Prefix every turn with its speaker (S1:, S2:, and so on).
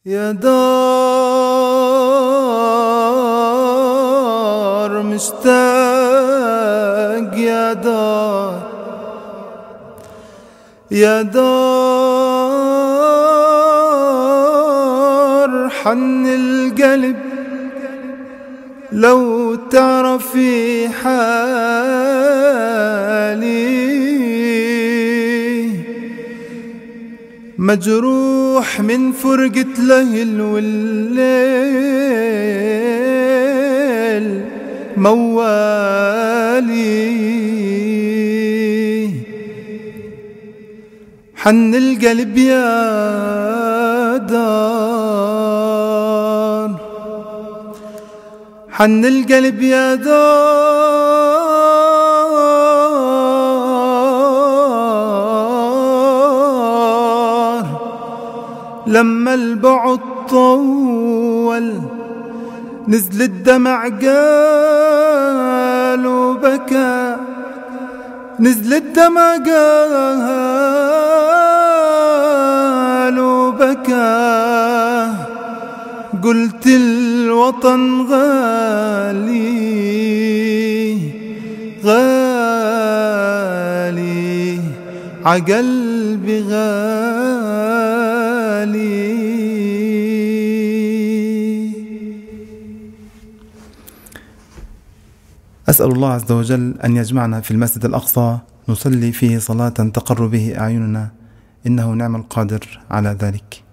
S1: يا دار مشتاق يا دار، يا دار حن القلب لو تعرفي حالي، مجروح من فرقة ليل والليل موالي. حن القلب يا دار، حن القلب يا دار، لما البعد طول نزل الدمع قال وبكى، نزل الدمع قال وبكى، قلت الوطن غالي غالي عقلبي غالي. أسأل الله عز وجل أن يجمعنا في المسجد الأقصى نصلي فيه صلاة تقر به أعيننا، إنه نعم القادر على ذلك.